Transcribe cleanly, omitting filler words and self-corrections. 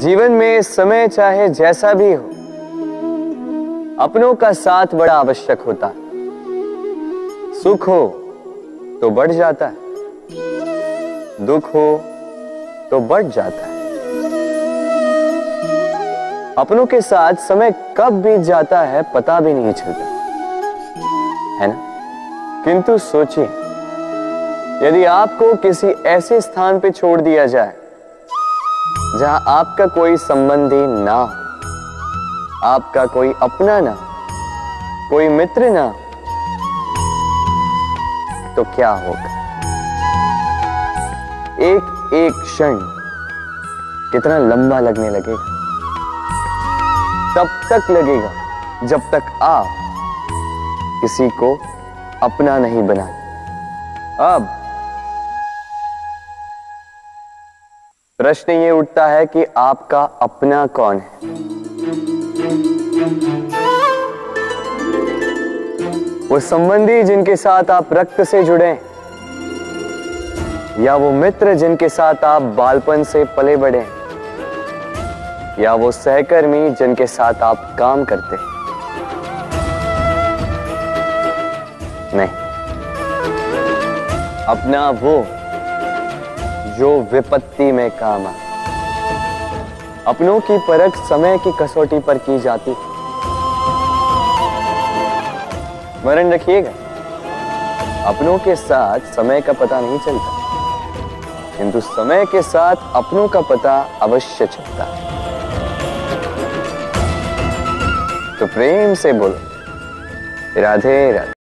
जीवन में समय चाहे जैसा भी हो, अपनों का साथ बड़ा आवश्यक होता है। सुख हो तो बढ़ जाता है, दुख हो तो बढ़ जाता है। अपनों के साथ समय कब बीत जाता है पता भी नहीं चलता, है ना? किंतु सोचिए, यदि आपको किसी ऐसे स्थान पे छोड़ दिया जाए जहां आपका कोई संबंधी ना हो, आपका कोई अपना ना, कोई मित्र ना, तो क्या होगा? एक एक क्षण कितना लंबा लगने लगेगा। तब तक लगेगा जब तक आप किसी को अपना नहीं बनाते। अब प्रश्न ये उठता है कि आपका अपना कौन है? वो संबंधी जिनके साथ आप रक्त से जुड़े, या वो मित्र जिनके साथ आप बालपन से पले बढ़े, या वो सहकर्मी जिनके साथ आप काम करते हैं? नहीं, अपना वो जो विपत्ति में काम आए। अपनों की परख समय की कसौटी पर की जाती है। स्मरण रखिएगा, अपनों के साथ समय का पता नहीं चलता, किंतु समय के साथ अपनों का पता अवश्य चलता है। तो प्रेम से बोलो, राधे राधे।